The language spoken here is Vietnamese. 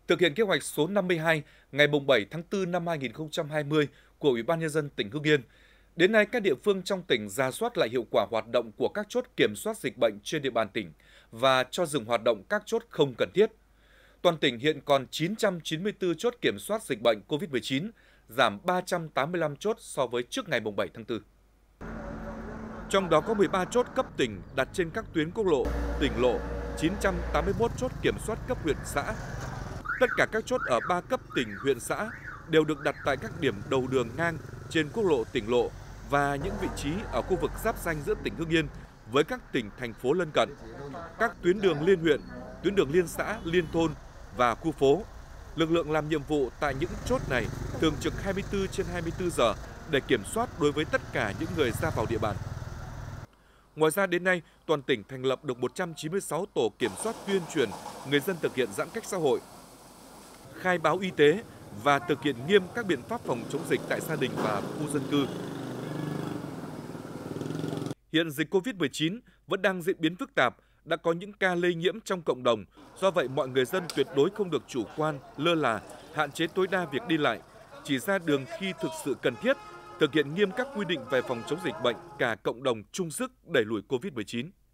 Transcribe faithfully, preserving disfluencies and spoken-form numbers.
Thực hiện kế hoạch số năm mươi hai ngày bảy tháng tư năm hai nghìn không trăm hai mươi của Ủy ban Nhân dân tỉnh Hưng Yên, đến nay các địa phương trong tỉnh rà soát lại hiệu quả hoạt động của các chốt kiểm soát dịch bệnh trên địa bàn tỉnh và cho dừng hoạt động các chốt không cần thiết. Toàn tỉnh hiện còn chín trăm chín mươi tư chốt kiểm soát dịch bệnh covid mười chín, giảm ba trăm tám mươi lăm chốt so với trước ngày bảy tháng tư. Trong đó có mười ba chốt cấp tỉnh đặt trên các tuyến quốc lộ, tỉnh lộ, chín trăm tám mươi mốt chốt kiểm soát cấp huyện xã. Tất cả các chốt ở ba cấp tỉnh, huyện, xã đều được đặt tại các điểm đầu đường ngang trên quốc lộ, tỉnh lộ và những vị trí ở khu vực giáp ranh giữa tỉnh Hưng Yên với các tỉnh, thành phố lân cận, các tuyến đường liên huyện, tuyến đường liên xã, liên thôn và khu phố. Lực lượng làm nhiệm vụ tại những chốt này thường trực hai mươi tư trên hai mươi tư giờ để kiểm soát đối với tất cả những người ra vào địa bàn. Ngoài ra đến nay, toàn tỉnh thành lập được một trăm chín mươi sáu tổ kiểm soát tuyên truyền người dân thực hiện giãn cách xã hội, khai báo y tế và thực hiện nghiêm các biện pháp phòng chống dịch tại gia đình và khu dân cư. Hiện dịch covid mười chín vẫn đang diễn biến phức tạp, đã có những ca lây nhiễm trong cộng đồng. Do vậy, mọi người dân tuyệt đối không được chủ quan, lơ là, hạn chế tối đa việc đi lại, chỉ ra đường khi thực sự cần thiết, thực hiện nghiêm các quy định về phòng chống dịch bệnh, cả cộng đồng chung sức đẩy lùi covid mười chín.